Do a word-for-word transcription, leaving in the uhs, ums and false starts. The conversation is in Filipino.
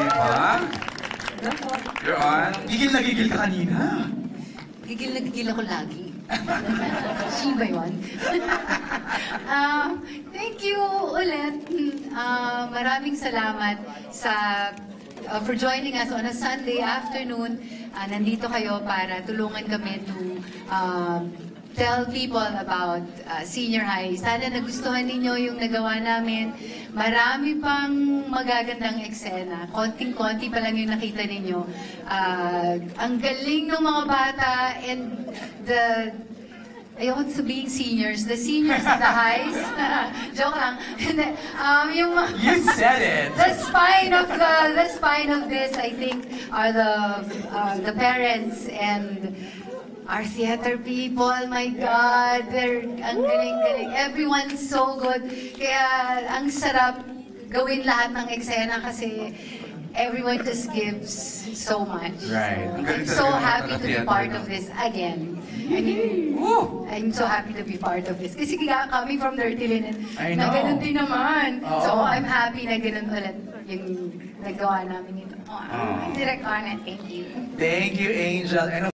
Diba? You're on. Gigil na gigil ka kanina. Gigil na gigil ako lagi. She ba yun? uh, thank you ulit. Uh, maraming salamat sa uh, for joining us on a Sunday afternoon. Uh, nandito kayo para tulungan kami to uh, tell people about uh, senior high. Sana nagustuhan ninyo yung nagawa namin. Marami pang magagandang eksena. Konting-konti pa lang yung nakita ninyo. Uh, ang galing ng mga bata and the ayoko sabihin seniors, the seniors in the highs. Joke lang. um, yung, you said it! The spine of the, the spine of this, I think, are the, uh, the parents and our theater people. My God, they're ang galing-galing. Everyone's so good. Kaya ang sarap gawin lahat ng eksena kasi everyone just gives so much. Right. I'm so happy to be part of this again. I mean, I'm so happy to be part of this. Kasi coming from Dirty Linen, na ganun din naman. Oh. So I'm happy na ganun ulit yung nagawa namin ito. Oh, oh. Direct Onat, thank you. Thank you, Angel. And